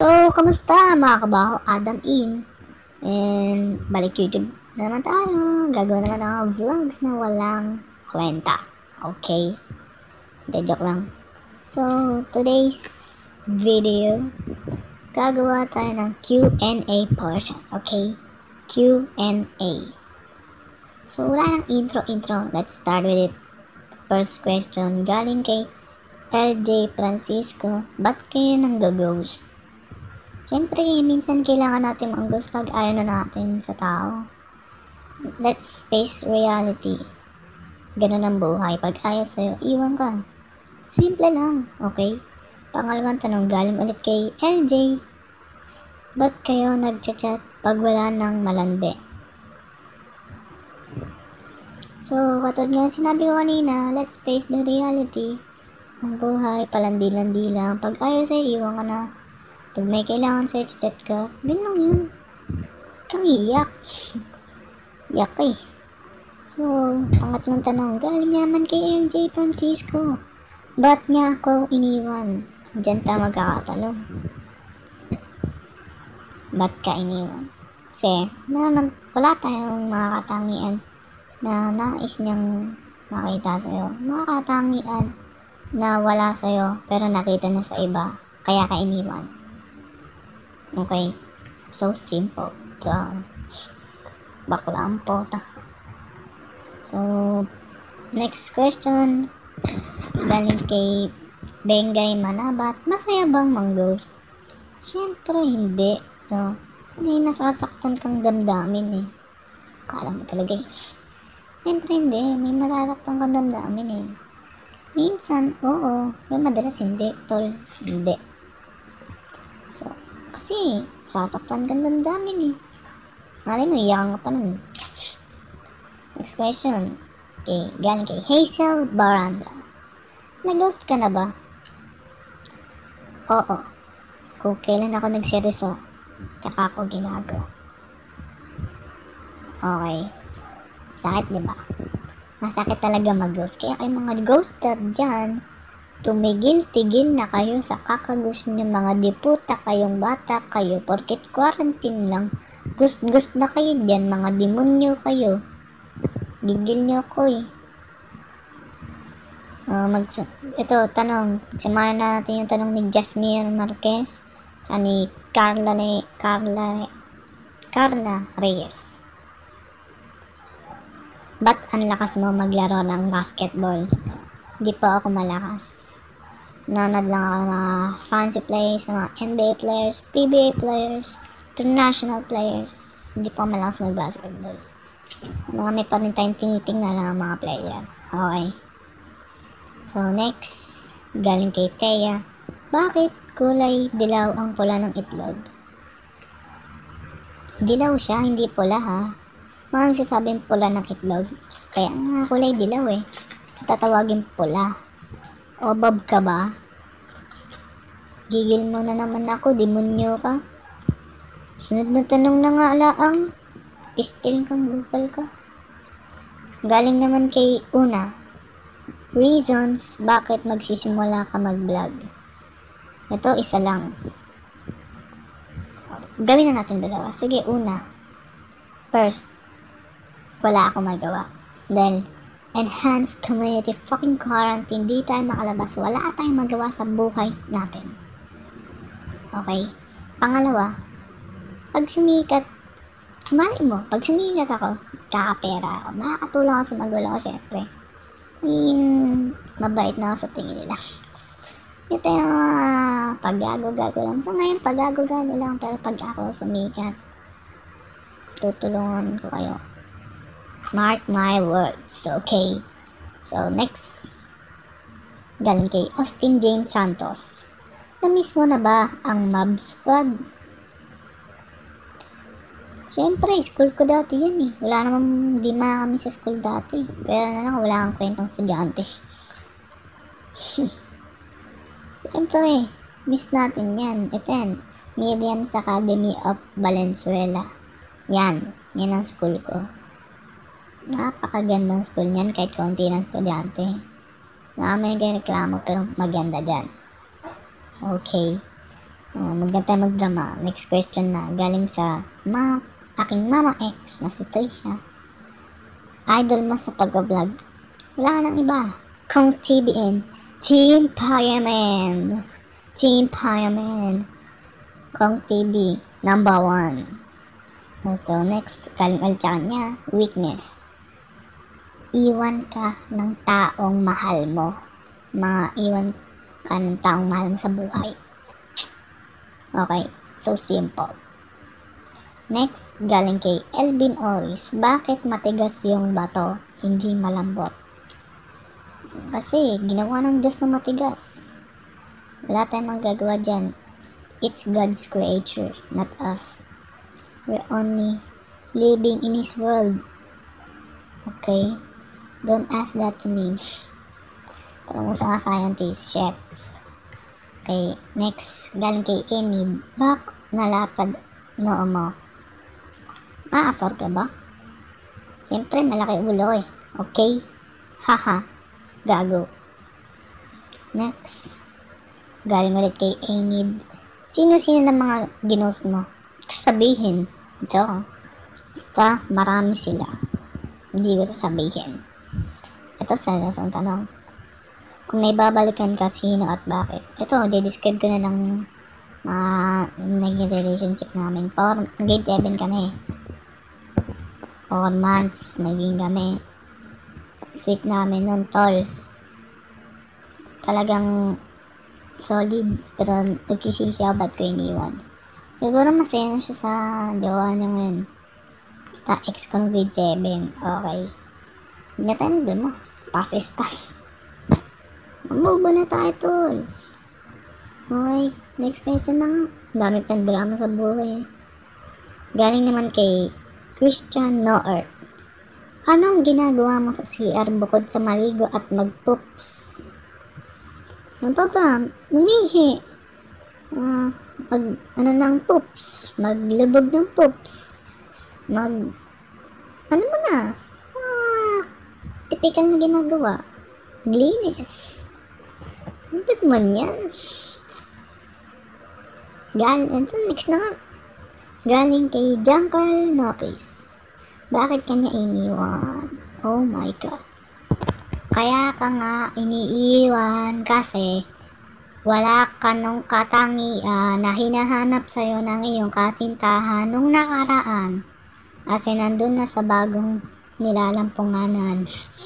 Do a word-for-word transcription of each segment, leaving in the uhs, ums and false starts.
So, kamusta mga kabaho? Adam in. And, balik YouTube na naman tayo. Gagawa naman ng vlogs na walang kwenta. Okay? Hindi, joke lang. So, today's video, gagawa tayo ng Q and A portion. Okay? Q and A. So, wala nang intro-intro. Let's start with it. First question, galing kay L J Francisco. Ba't kayo nang ghost? Siyempre, minsan kailangan natin mag-ghost pag ayaw na natin sa tao. Let's face reality. Ganun ang buhay. Pag ayaw sa'yo, iwan ka. Simple lang, okay? Pangalawang tanong, galing ulit kay L J. Ba't kayo nag-chat pag wala nang malandi? So, katulad nga sinabi ko kanina, let's face the reality. Ang buhay, palandi-landi lang. Pag ayaw sa'yo, iwan ka na. Pag may kailangan sa'yo, chat ka, ganun lang yun. Kang iyak. Iyak eh. So, pangatlong tanong, galing naman kay L J Francisco. Ba't niya ako iniwan? Diyan tayo magkakatanong. Ba't ka iniwan? Kasi, na, wala tayong makakatangian na nais niyang makita sa'yo. Makakatangian na wala sa'yo, pero nakita na sa iba, kaya ka iniwan. Okay? So simple. So, bakla ang pota. So, next question. Galing kay Bengay Manabat. Masaya bang mang-ghost? Siyempre, hindi. No? May masasaktan kang damdamin eh. Kala mo talaga eh. Siyempre, hindi. May masasaktan kang damdamin eh. Minsan, oo. Pero madalas hindi. Tol, hindi. Kasi, sasaktan ka ng damdamin eh. Malay mo, iyakan ka pa nun. Next question. Okay, galing kay Hazel Baranda. Nag-ghost ka na ba? Oo. Kung kailan ako nagseryoso, tsaka ako ginagawa. Okay. Sakit, diba? Masakit talaga mag-ghost. Kaya kayo mga ghoster dyan, tumigil-tigil na kayo sa kakagusto nyo, mga diputa kayong bata kayo, porket quarantine lang, gust-gust na kayo dyan, mga demonyo kayo. Gigil nyo ako eh. Uh, mag ito, tanong, samahan natin yung tanong ni Jasmine Marquez, sa ni Carla, ni Carla, Carla Reyes. Ba't ang lakas mo maglaro ng basketball? Di pa ako malakas. Nanonood lang ako ng mga fancy players, ng mga N B A players, P B A players, international players. Hindi pa malakas mag-basketball. Marami pa rin tayong tinitingnan ng mga player. Okay. So, next. Galing kay Thea. Bakit kulay dilaw ang pula ng itlog? Dilaw siya, hindi pula ha. Mga nagsasabing pula ng itlog. Kaya nga kulay dilaw eh. Tatawagin pula. O Bob ka ba? Gigil mo na naman ako, demonyo ka. Sunod na tanong na nga laang. Pistil kang bukal ka. Galing naman kay Una. Reasons bakit magsisimula ka mag-vlog. Ito isa lang. Gawin na natin dalawa. Sige, una. First, wala ako magawa. Then, enhanced community fucking quarantine. Di tayo makalabas. Wala tayong magawa sa buhay natin. Okay? Pangalawa, pag sumikat, mali mo, pag sumikat ako, kakapera ako. Makakatulong ako sa magulang ko, syempre. Yung mabait na ako sa tingin nila. Ito yung uh, pag-gago-gago lang. So ngayon, pag-gago-gago lang. Pero pag ako sumikat, tutulungan ko kayo. Mark my words. Okay. So, next. Galing kay Austin James Santos. Na-miss mo na ba ang Mob Squad? Siyempre, school ko dati yan eh. Wala namang, di ma kami sa school dati. Pero na lang, wala kang kwentong estudyante. Siyempre, miss natin yan. Ito yan. Miriam's Academy of Valenzuela. Yan. Yan ang school ko. Napakagandang school niyan kahit konti ng estudyante. Marami nagreklamo pero maganda dyan. Okay. Oh, maganda tayo magdrama. Next question na. Galing sa ma aking mama ex na si Trisha. Idol mo sa pag-vlog? Wala nang iba. Kung T B N. Team Fireman. Team Fireman. Kung T V. Number one. So, next. Galing ulit sa kanya. Weakness. Iwan ka ng taong mahal mo. Mga iwan ka ng taong mahal mo sa buhay. Okay. So, simple. Next, galing kay Elvin Oris. Bakit matigas yung bato, hindi malambot? Kasi, ginawa ng Diyos na matigas. Wala tayong magagawa dyan. It's God's creature, not us. We're only living in His world. Okay? Don't ask that to me. Parang usa nga scientist, chef. Okay, next, galing kay Enid. Bak, nalapad noo mo. Maasar ka ba? Siyempre, malaki ulo eh. Okay? Haha. Gago. Next. Galing ulit kay Enid. Sino-sino ng mga ginost mo? Sabihin. Ito. Basta, marami sila. Hindi ko sasabihin. Ito, sa isang tanong. Kung may babalikan ka, sino at bakit? Ito, de-describe ko na ng uh, naging relationship namin. For grade seven kami. four months, naging kami. Sweet namin nun, tol. Talagang solid. Pero nagkisisi ako, ba't ko iniwan? Siguro masaya na siya sa jowa niya ngayon. Basta ex ko ng grade seven. Okay. Hindi na tayo nagdal mo. Pass is pass. Move na tayo, tol. Okay. Next question na nga. Dami pang drama sa buhay. Galing naman kay Christian Noer. Anong ginagawa mo sa C R bukod sa maligo at mag-poops? Ano pa ba? Umihi. Uh, mag, ano ng poops? Maglubog ng poops. Mag, ano mo na? Ah, typical na ginagawa. Glinis. Ba't man yan? Galing, next na nga. Galing kay Giancarlo Nopes. Bakit kanya iniwan? Oh my God. Kaya ka nga iniiwan kasi wala ka nung katangian na hinahanap sa'yo ng iyong kasintahan nung nakaraan. Kasi nandun na sa bagong nilalampunganan.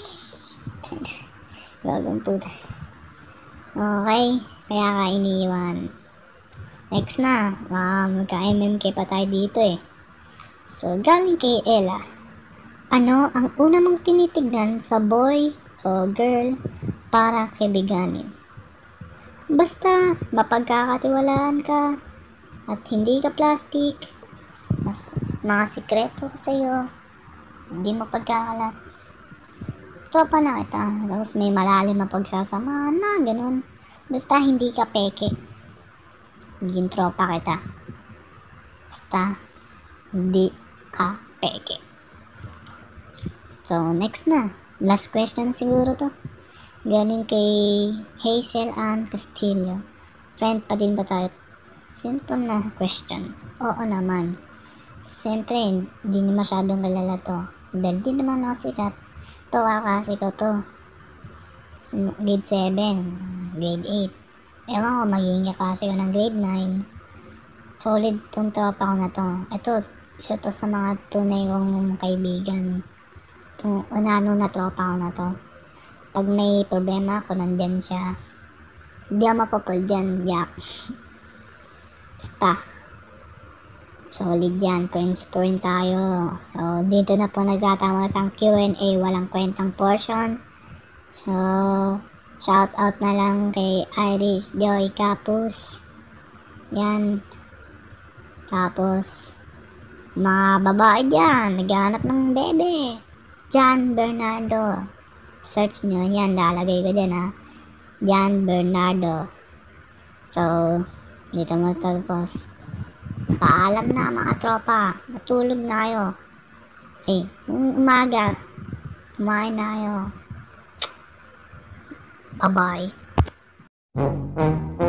Bagong puta. Okay. Kaya ka iniiwan. Next na. Um, Magka-M M K pa tayo dito eh. So, galing kay Ella. Ano ang una mong tinitignan sa boy o girl para kaibiganin? Basta mapagkakatiwalaan ka at hindi ka plastic. Mas, mga sikreto ko sa'yo. Hindi mo pagkakalat. Tropa na kita. Tapos may malalim na pagsasamahan na ganun. Basta hindi ka peke. Naging tropa kita. Basta hindi ka peke. So, next na. Last question siguro to. Galing kay Hazel Ann Castillo. Friend pa din ba tayo? Simple na question. Oo naman. Siyempre, hindi niyo masyadong kalala to. Dahil di naman ako sikat. To, kasi ko to. Grade seven. Grade eight. Ewan ko, magiging kasi ko ng grade nine. Solid tong tropa ko na to. Ito, isa to sa mga tunay kong kaibigan. Itong unano na tropa ko na to. Pag may problema ako, nandyan siya. Hindi ako mapapal dyan, yak. Basta. Solid yan, friends po rin tayo. So, dito na po nagtatama sa Q and A, walang kwentang portion. So, shout out na lang kay Irish Joy Capus. Yan. Tapos, mga babae dyan, naghahanap ng bebe. John Bernardo. Search nyo, yan, lalagay ko dyan ha. John Bernardo. So, dito mo tapos. Paalam na mga tropa. Matulog na kayo. Eh, umaga. Kumain na kayo. Bye-bye.